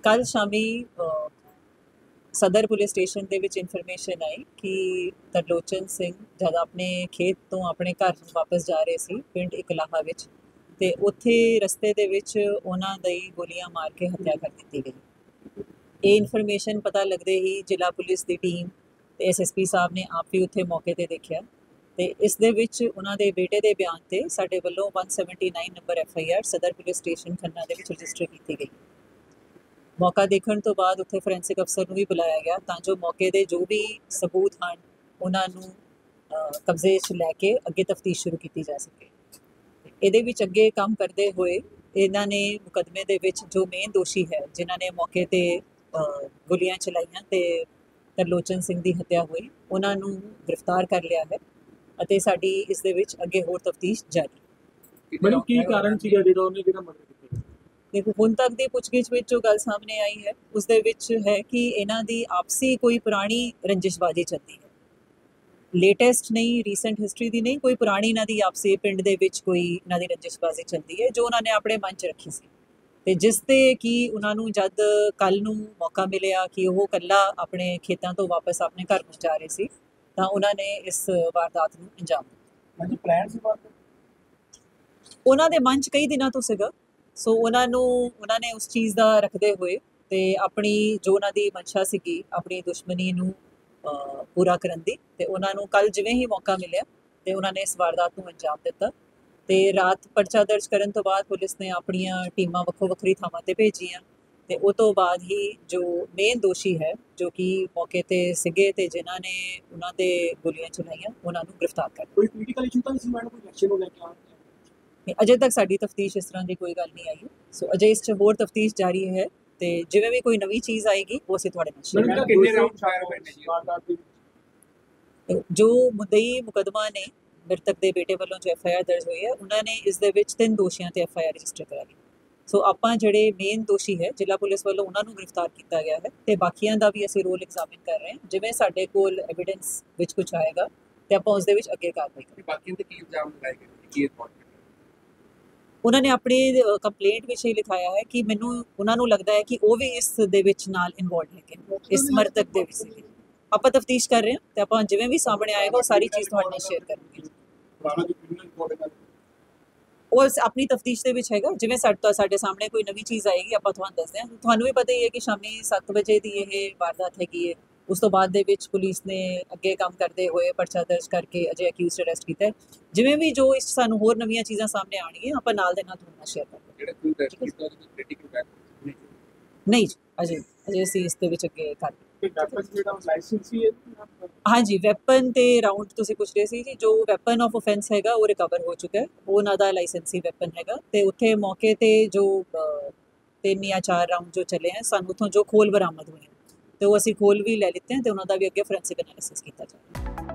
कल शामी सदर police station ਦੇ ਵਿੱਚ ਇਨਫੋਰਮੇਸ਼ਨ ਆਈ ਕਿ ਤਰਲੋਚਨ ਸਿੰਘ ਜਦ ਆਪਣੇ ਖੇਤ ਤੋਂ ਆਪਣੇ ਘਰ ਨੂੰ ਵਾਪਸ ਜਾ ਰਹੇ ਸੀ ਪਿੰਡ ਇਕਲਾਹਾ ਵਿੱਚ ਤੇ ਉੱਥੇ ਰਸਤੇ ਦੇ ਵਿੱਚ ਉਹਨਾਂ ਦੀ ਗੋਲੀਆਂ ਮਾਰ ਕੇ ਹੱਤਿਆ ਕਰ ਦਿੱਤੀ ਗਈ। ਇਹ ਇਨਫੋਰਮੇਸ਼ਨ ਪਤਾ ਲੱਗਦੇ ਹੀ ਜ਼ਿਲ੍ਹਾ ਪੁਲਿਸ ਦੀ ਟੀਮ ਤੇ ਐਸਐਸਪੀ ਸਾਹਿਬ ਨੇ ਆਪ ਵੀ ਉੱਥੇ ਮੌਕੇ ਤੇ ਦੇਖਿਆ ਤੇ ਇਸ ਦੇ ਵਿੱਚ ਉਹਨਾਂ ਦੇ ਬੇਟੇ ਦੇ ਬਿਆਨ ਤੇ ਸਾਡੇ ਵੱਲੋਂ 179 ਨੰਬਰ ਐਫਆਈਆਰ ਸਦਰ ਪੁਲਿਸ ਸਟੇਸ਼ਨ ਖੰਨਾ ਦੇ ਵਿੱਚ ਰਜਿਸਟਰ ਕੀਤੀ ਗਈ। मौका देखने तो बाद उत्थे फोरेंसिक अफसर नूं भी बुलाया गया तां जो मौके दे जो भी सबूत हैं उन्होंने कब्जे च लैके अगे तफ्तीश शुरू की जा सके। इहदे विच अगे काम करते हुए इन्हां ने मुकदमे दे विच जो मेन दोषी है जिन्हां ने मौके ते गोलियां चलाईयां ते तरलोचन सिंह की हत्या हुई उन्होंने गिरफ्तार कर लिया है अते साडी इस दे विच अगे होर तफ्तीश जारी। मैडम की कारण सीगा जेड़ा उन्हें जेड़ा मर्डर कीता? देखो हुण तक की पुछगिछ में जो गल सामने आई है उस दे विच है कि इन्हां दी आपसी कोई पुरानी रंजिशबाजी चलती है। लेटेस्ट नहीं रीसेंट हिस्टरी दी नहीं कोई पुरानी इन्हां दी आपसी पिंड दे विच कोई इन्हां दी रंजिशबाजी चलती है जो उन्होंने अपने मन च रखी सी ते जिस ते कि उन्होंने जद कल नूं मौका मिलिया कि वो कल्ला अपने खेतों तो वापस अपने घर नूं जा रहे सी तां उन्होंने इस वारदात नूं अंजाम दित्ता। प्लान सी बात उन्हां दे मन च कई दिनों तो सीगा सो उन्होंने उस चीज़ का रखते हुए तो अपनी जो उन्होंने मंशा सी अपनी दुश्मनी नूं पूरा करन दी ते उन्होंने कल जिवें ही मौका मिलिया तो उन्होंने इस वारदात नूं अंजाम दिता ते रात परचा दर्ज करन तो बाद पुलिस ने अपनियां टीमां वक्खो वक्खरी थावां ते भेजियां ते उस तो बाद ही जो मेन दोषी है जो कि मौके ते सिगे ते जिन्हां ने उन्हां दे गोलियां चलाईयां उन्हां नूं गिरफ्तार कर कोई पॉलिटिकल इशू तो नहीं सी मैडम, कोई इलेक्शन को लेके अजे तक साड़ी तफ्तीश इस तरह की कोई गल नहीं आई सो अजे इस होर तफ्तीश जारी है तो जिवें भी कोई नवी चीज़ आएगी वो असीं तुहाडे नाल शेयर करांगे। जो मुद्दई मुकदमा ने मृतक के बेटे वालों जो एफआईआर दर्ज हुई है उन्होंने इस दे विच 3 दोषियों ते एफआईआर रजिस्टर करा ली। सो आपां जिहड़े मेन दोषी है जिला पुलिस वालों उन्होंने गिरफ्तार किया गया है तो बाकियां दा भी असीं रोल एग्जामिन कर रहे हैं जिवें साडे कोल एविडेंस विच कुछ आएगा तो आपां उस दे विच अगे कार्रवाई करांगे। बाकियां ते की इल्जाम लगाए गए की रिपोर्ट उन्होंने अपनी कंप्लेंट में ये लिखाया है कि मैनू उन्होंने लगता है कि वो भी इस दे विच नाल इन्वॉल्व है इस मृतक दे विच आप तफ्तीश कर रहे हैं तो आप जिवें भी सामने आएगा वो सारी चीज़ तुहाडे नाल शेयर करेंगे। वो अपनी तफ्तीश दे विच हैगा जिवें साडे सामने कोई नवी चीज़ आएगी आप तुहानूं दसदे हां। तुहानूं भी पता ही है कि शामी 7 बजे की ये वारदात हैगी है उस तो बाद दे विच पुलिस ने अगे काम करते हुए परचा दर्ज करके अजे अक्यूज अरेस्ट किया है। जिवें भी जो इस सानूं होर नवीं चीज़ां सामने आउणगीआं आपां नाल दे नाल तुहाडे नाल शेयर करांगे। नहीं अजे अजे असीं इस दे विच अगे कर हाँ जी वैपन ते राउंड तुसीं पुछ रहे सी जी जो वैपन ऑफ ऑफेंस हैगा वो रिकवर हो चुका है वो उन्हां दा लाइसेंसी वैपन हैगा ते उत्थे मौके ते जो 3 या 4 राउंड जो चले हैं सानूं उत्थों जो खोल बरामद होए हैं तो वो असीं खोल भी लै लिते हैं तो उन्हां दा भी अगे फोरेंसिक एनालिसिस किया जाएगा।